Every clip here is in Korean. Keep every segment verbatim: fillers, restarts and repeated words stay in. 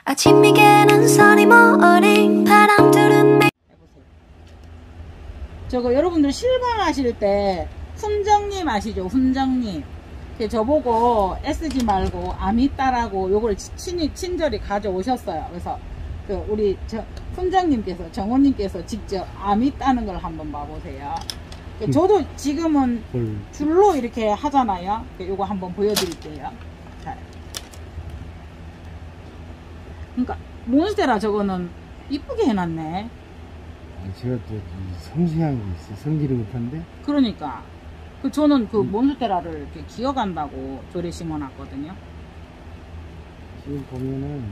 아침 이게는 선이 머린 바람들은 매... 저거 여러분들 실방하실 때 훈정님 아시죠? 훈정님. 저보고 애쓰지 말고 아미따라고 요걸 친히 친절히 가져오셨어요. 그래서 그 우리 저 훈정님께서 정호님께서 직접 아미따는 걸 한번 봐보세요. 저도 지금은 줄로 이렇게 하잖아요. 요거 한번 보여드릴게요. 자. 그러니까 몬스테라 저거는 이쁘게 해놨네. 제가 또 섬세한 게 있어. 성질이 못한데. 그러니까 그 저는 그 음. 몬스테라를 이렇게 기어간다고 조리 심어놨거든요. 지금 보면은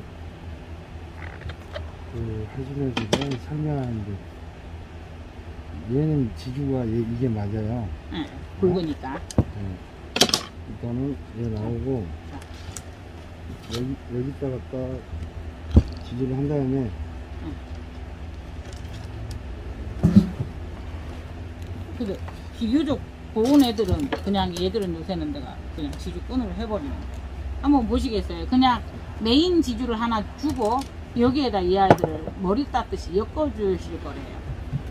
그 하시면서 설명하는데 얘는 지주가 얘, 이게 맞아요. 응, 굵으니까. 네. 일단은 얘 나오고 여기 여기다가 딱 지주를 한 다음에. 응. 근데 비교적 고운 애들은 그냥 얘들은 요새는 내가 그냥 지주 끈으로 해버리는 거예요. 한번 보시겠어요? 그냥 메인 지주를 하나 주고 여기에다 이 아이들을 머리 땄듯이 엮어주실 거래요.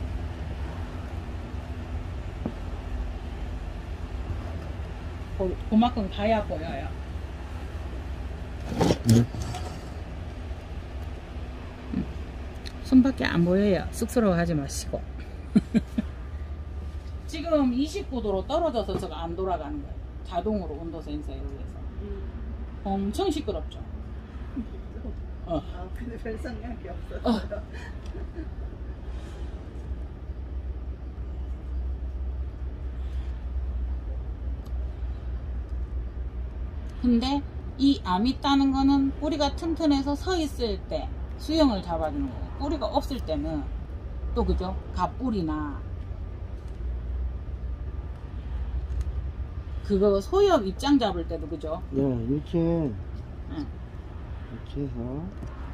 그, 그만큼 가야 보여요. 네. 손밖에 안 보여요. 쑥스러워 하지 마시고. 지금 이십구 도로 떨어져서 저거 안 돌아가는 거예요. 자동으로 온도 센서에 의해서. 음. 엄청 시끄럽죠. 어. 아, 근데 별 생각이 없었어요. 어. 근데 이 암이 따는 거는 뿌리가 튼튼해서 서 있을 때 수영을 잡아주는 거예요. 뿌리가 없을 때는 또 그죠? 갓뿌리나 그거 소엽 입장 잡을 때도 그죠? 네, 이렇게 응. 이렇게 해서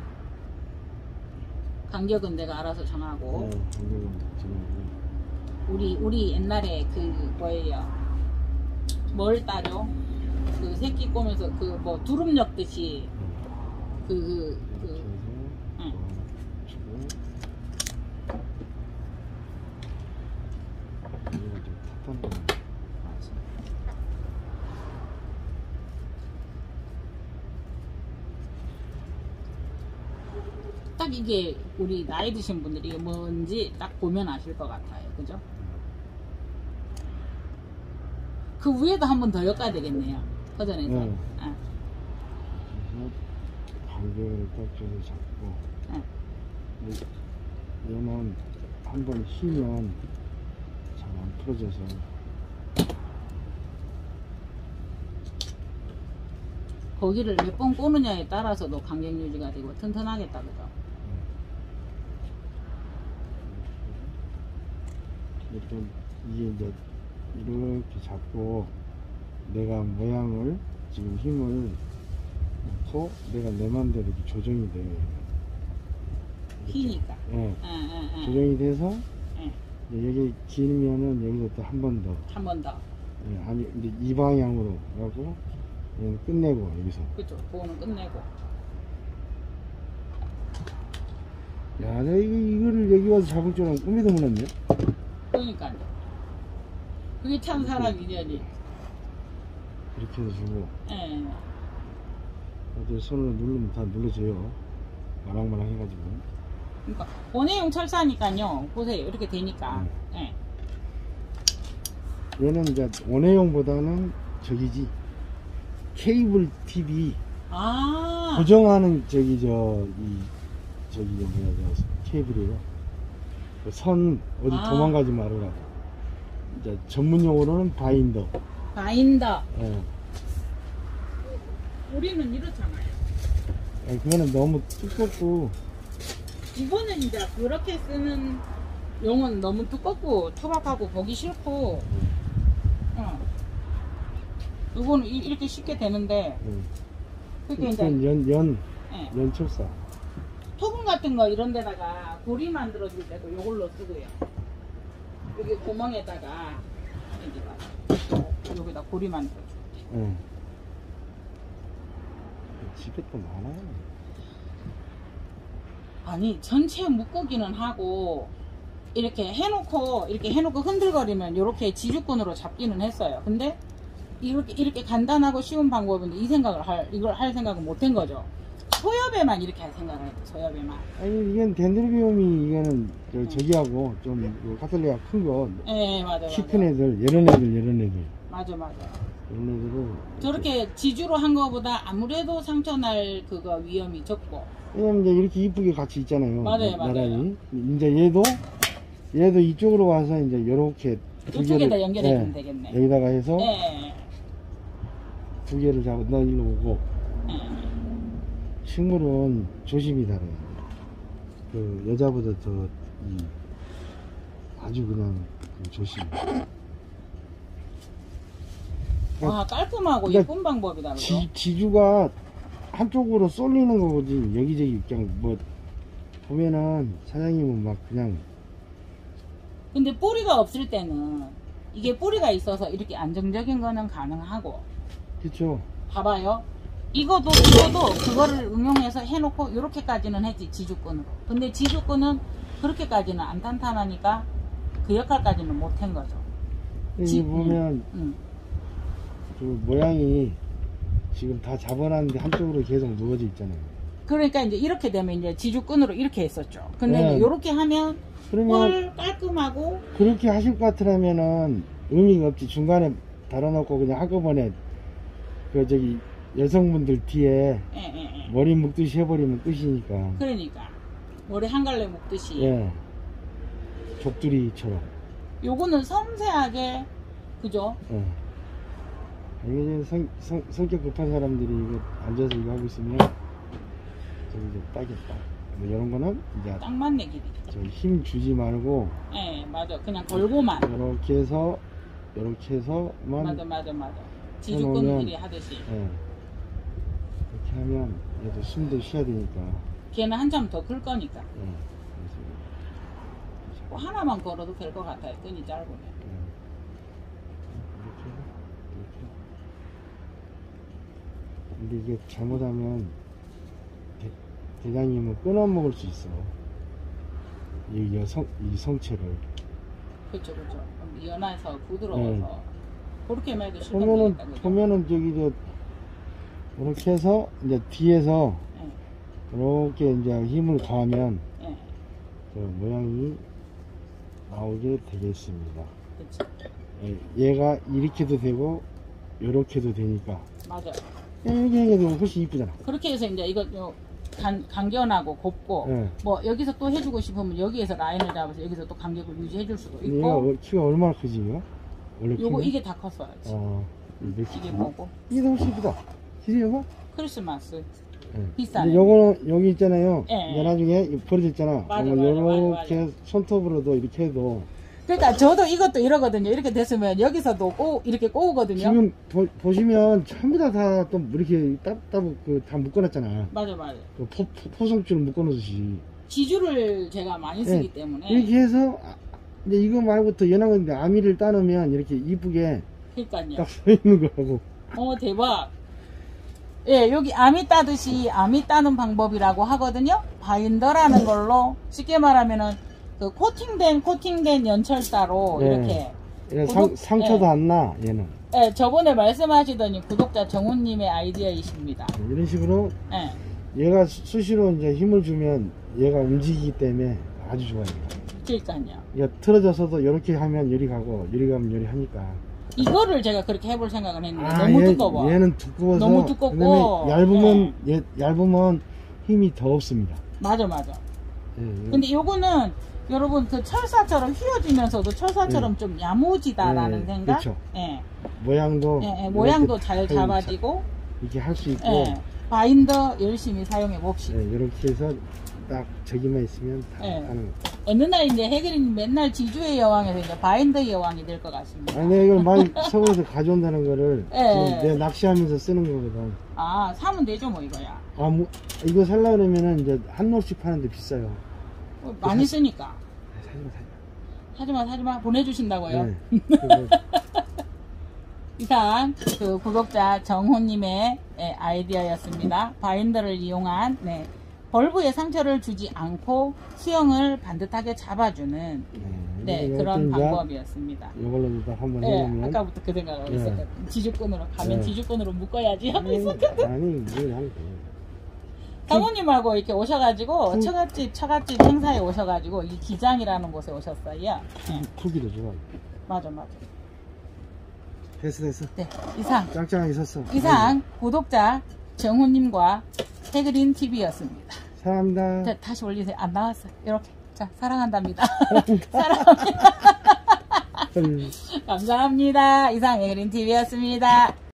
간격은 내가 알아서 정하고. 네, 간격은 정하고. 우리 우리 옛날에 그 뭐예요? 뭘 따죠? 그 새끼 꼬면서 그 뭐 두릅 엮듯이 그 그 그, 그, 응. 이거 좀 탔던 거. 딱 이게 우리 나이 드신 분들이 이게 뭔지 딱 보면 아실 것 같아요. 그죠? 그 위에도 한 번 더 엮어야 되겠네요. 허전해서. 네. 아. 그래서 간격을 딱 줘서 잡고. 네. 얘는 한 번 휘면 잘 안 풀어져서. 거기를 몇 번 꼬느냐에 따라서도 간격 유지가 되고 튼튼하겠다. 그죠? 일단 이게 이제 이렇게 잡고 내가 모양을 지금 힘을 넣고 내가 내 맘대로 이렇게 조정이 돼요. 휘니까. 예. 응, 응, 응. 조정이 돼서 응. 여기 길면은 여기서 또 한 번 더. 한 번 더. 예, 아니 이제 이 방향으로 하고 얘는 끝내고 여기서. 그쵸. 그거는 끝내고. 야, 내가 이거, 이거를 여기 와서 잡을 줄 알고 꿈에도 몰랐네. 그러니까요. 그게 참 사람 인연이. 이렇게 해서 주고. 예. 어디 손으로 누르면 다 눌러져요. 마랑마랑 해가지고. 그러니까 원예용 철사니까요. 보세요. 이렇게 되니까. 네. 예. 얘는 이제 원예용보다는 저기지. 케이블 티비. 아. 고정하는 저기 저 이 저기 뭐야 저 케이블이에요. 그 선 어디 아. 도망가지 말으라고. 이제 전문 용어로는 바인더. 바인더. 예. 우리는 이렇잖아요. 아니, 그거는 너무 두껍고. 이거는 이제 그렇게 쓰는 용은 너무 두껍고 투박하고 보기 싫고. 어. 이거는 이- 이렇게 쉽게 되는데. 예. 그렇게 이제 연, 연, 예. 연철사. 토분 같은 거 이런 데다가 고리 만들어 줄 때도 이걸로 쓰고요. 여기 구멍에다가 여기다, 여기다 고리 만들어 줄 때. 예. 집에 또 많아요. 아니 전체 묶기는 하고 이렇게 해놓고 이렇게 해놓고 흔들거리면 이렇게 지주꾼으로 잡기는 했어요. 근데 이렇게 이렇게 간단하고 쉬운 방법인데 이 생각을 할 이걸 할 생각은 못한 거죠. 소엽에만 이렇게 할 생각을 했죠. 소엽에만. 아니 이건 덴드로비움이 이거는 저, 저기하고 좀 카톨리아 큰 거, 예, 맞아, 키 맞아. 큰 애들, 이런 애들, 이런 애들, 맞아, 맞아. 이런 애들은 저렇게 지주로 한 거보다 아무래도 상처 날 그거 위험이 적고. 왜냐면 이제 이렇게 이쁘게 같이 있잖아요. 맞아요, 맞아요. 나란히. 이제 얘도 얘도 이쪽으로 와서 이제 이렇게 두 이쪽에다 개를, 연결해 주면 예, 되겠네. 여기다가 해서 예, 두 개를 잡아 너 일로 오고. 예. 식물은 조심이 다르요. 그 여자보다 더 이, 아주 그냥 그 조심. 와, 깔끔하고 그러니까 예쁜 방법이다. 그거. 지, 지주가 한쪽으로 쏠리는 거지 여기저기 그냥 뭐 보면은 사장님은 막 그냥 근데 뿌리가 없을 때는 이게 뿌리가 있어서 이렇게 안정적인 거는 가능하고. 그쵸. 봐봐요. 이거도 이거도 그거를 응용해서 해놓고 이렇게까지는 했지 지주꾼으로. 근데 지주꾼은 그렇게까지는 안 탄탄하니까 그 역할까지는 못한 거죠. 여기 지- 보면 음. 그 모양이 지금 다 잡아놨는데 한쪽으로 계속 누워져 있잖아요. 그러니까 이제 이렇게 되면 이제 지주꾼으로 이렇게 했었죠. 근데 네. 이제 이렇게 하면 그러면 훨 깔끔하고. 그렇게 하실 것 같으면은 의미가 없지. 중간에 달아놓고 그냥 한꺼번에 그 저기 여성분들 뒤에 예, 예, 예. 머리 묶듯이 해버리면 끝이니까. 그러니까 머리 한 갈래 묶듯이. 예. 족두리처럼. 요거는 섬세하게 그죠? 예. 이게 이제 성, 성, 성격 급한 사람들이 이거 앉아서 이거 하고 있으면 저기 이제 딱이었다. 뭐 이런 거는 이제 딱 맞네 길이. 저 힘 주지 말고 예, 맞아. 그냥 걸고만. 이렇게 해서 이렇게 해서만 맞아, 맞아, 맞아. 해놓으면- 지주꾼들이 하듯이. 예. 이렇게 하면 얘도 숨도 쉬어야 되니까. 걔는 한참 더 클 거니까. 예. 그래서 뭐 하나만 걸어도 될 것 같아요. 끈이 짧으면. 예. 이렇게 이렇게. 근데 이게 잘못하면 대, 대장님은 끊어 먹을 수 있어. 이 여성 이 성체를. 그렇죠, 그렇죠. 연해서 부드러워서 그렇게 해도 실감 보면은 되겠다. 그죠? 보면은 저기 저 이렇게 해서 이제 뒤에서 예, 이렇게 이제 힘을 가하면 예, 저 모양이 나오게 되겠습니다. 그렇죠. 예, 얘가 이렇게도 되고 이렇게도 되니까 맞아. 이렇게 해도 훨씬 이쁘잖아. 그렇게 해서 이제 이거 요 간, 간견하고 곱고 예. 뭐 여기서 또 해주고 싶으면 여기에서 라인을 잡아서 여기서 또 간격을 유지해줄 수도 얘가 있고. 어- 키가 얼마나 크지 이거? 원래 요거 키가? 이게 다 컸어요. 지금. 어, 이게 이게 뭐고? 이게 더 훨씬 이쁘다. 기지 이거? 크리스마스. 예. 비싸네. 근데 요거는 여기 있잖아요. 예, 이제 예. 나중에 이거 버려졌잖아. 맞아, 그러면 맞아, 요렇게 맞아, 손톱으로도 이렇게 해도 그러니까 저도 이것도 이러거든요. 이렇게 됐으면 여기서도 꼬 이렇게 꼬우거든요. 지금 보, 보시면 전부 다 다 또 이렇게 따따 그다 묶어놨잖아. 맞아, 맞아. 그 포, 포, 포송줄 묶어놓듯이. 지주를 제가 많이 쓰기 예. 때문에. 이렇게 해서 아, 이제 이거 말고 또 연한 건데 아미를 따놓으면 이렇게 이쁘게 그러니까요. 딱 서 있는 거라고. 어, 대박. 예, 여기 아미 따듯이 아미 따는 방법이라고 하거든요. 바인더라는 걸로 쉽게 말하면은 그 코팅된 코팅된 연철사로 예. 이렇게. 얘는 구독- 상, 상처도 예. 안 나, 얘는. 예, 저번에 말씀하시더니 구독자 정훈님의 아이디어이십니다. 이런 식으로 예, 얘가 수- 수시로 이제 힘을 주면 얘가 움직이기 때문에 아주 좋아요. 그러니까요. 얘가 틀어져서도 이렇게 하면 열이 가고, 열이 가면 열이 하니까. 이거를 제가 그렇게 해볼 생각은 했는데 너무 두꺼워. 아, 얘는 두꺼워서. 너무 두껍고, 그다음에 얇으면, 얘, 얇으면 힘이 더 없습니다. 맞아, 맞아. 예, 예. 근데 요거는 여러분 그 철사처럼 휘어지면서도 철사처럼 좀 야무지다라는 예, 생각. 그쵸. 예, 모양도. 예, 예, 모양도 이렇게 잘 잘- 잡아지고. 이렇게 할 수 있고. 예, 바인더 열심히 사용해 봅시다. 예, 이렇게 해서 딱 저기만 있으면 다 예. 하는 거. 어느 날 이제 해결이님 맨날 지주의 여왕에서 이제 바인더의 여왕이 될 것 같습니다. 아니, 내가 이걸 많이 서울에서 가져온다는 거를 예. 지금 내가 낚시하면서 쓰는 거거든. 아, 사면 되죠 뭐 이거야. 아, 뭐, 이거 살려고 그러면은 이제 한 놈씩 파는데 비싸요. 어, 많이 쓰니까. 아, 사지마, 사지마. 하지마 하지마 보내주신다고요. 네. 그리고 이상 그 구독자 정호님의 예, 아이디어였습니다. 바인더를 이용한 네, 벌브에 상처를 주지 않고 수영을 반듯하게 잡아주는 네, 그런 방법이었습니다. 이걸로 일단 한번 네, 해보면. 아까부터 그 생각을 네. 했었거든요. 지주끈으로 가면 네. 지주끈으로 묶어야지 하고 아니, 있었거든요. 아니, 뭘 하는 거야. 사모님하고 이렇게 오셔가지고 음. 처갓집 처갓집 행사에 오셔가지고 이 기장이라는 곳에 오셨어요. 네. 크기도 좋아. 맞아 맞아. 됐어, 됐어. 네, 이상 짱짱하게 섰어. 이상 구독자 정훈님과 해그린 티비였습니다. 사랑합니다. 자, 다시 올리세요. 안 나왔어요. 이렇게. 자, 사랑한답니다. 사랑합니다. 감사합니다. 이상 해그린 티비였습니다.